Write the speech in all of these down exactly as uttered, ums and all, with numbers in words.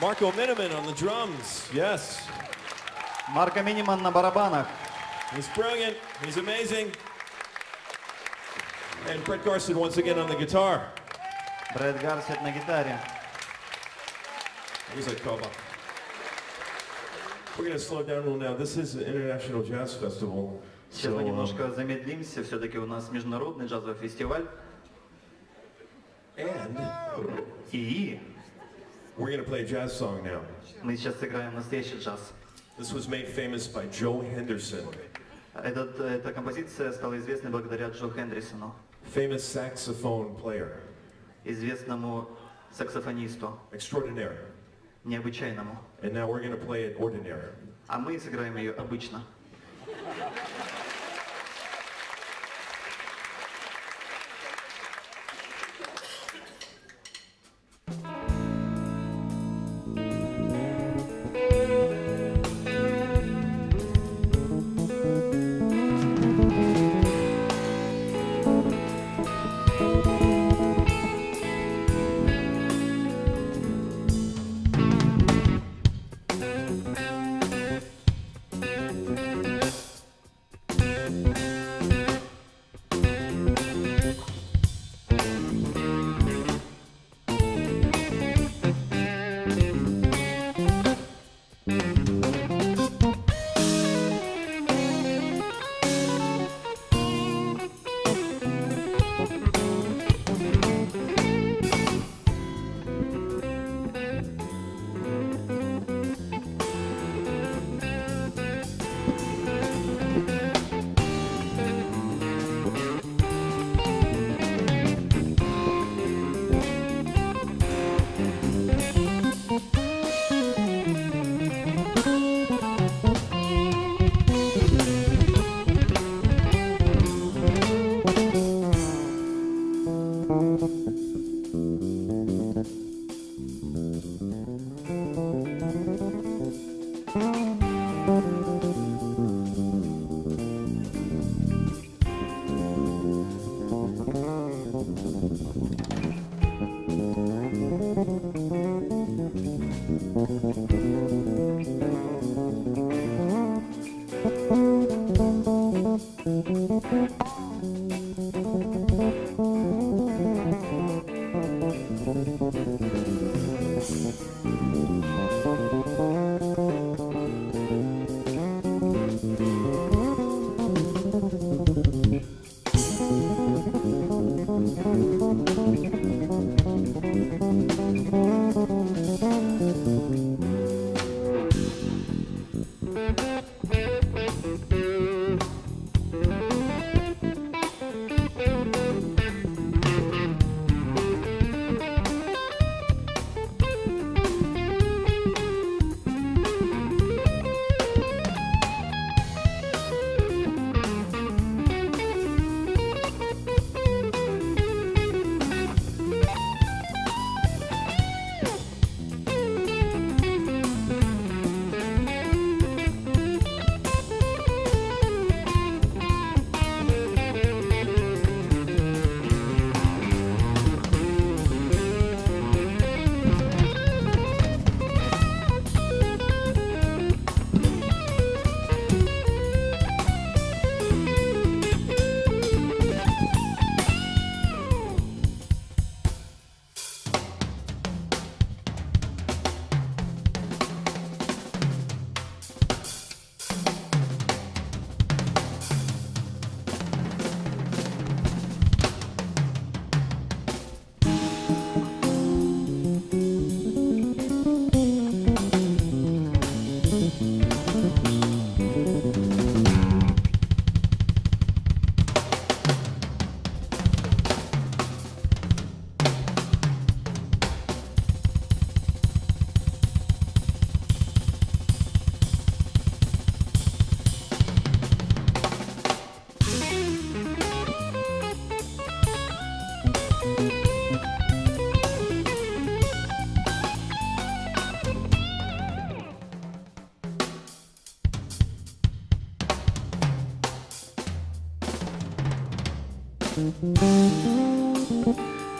Marco Minnemann on the drums. Yes. Марко Миннеманн на барабанах. He's brilliant. He's amazing. And Brett Garsed once again on the guitar. Brett Garsed на гитаре. He's like Koba. We're going to slow down a little now. This is an international jazz festival. Сейчас So, мы um, немножко замедлимся. Все-таки у нас международный джазовый фестиваль. and И we're going to play a jazz song now. мы сейчас сыграем настоящий джаз. This was made famous by Joe Henderson, Этот, эта композиция стала известной благодаря Джо Хендрисону, famous saxophone player, известному саксофонисту, extraordinaire. необычайному. And now we're going to play it ordinary. А мы сыграем ее обычно.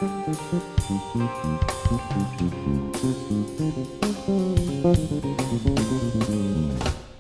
Thank you.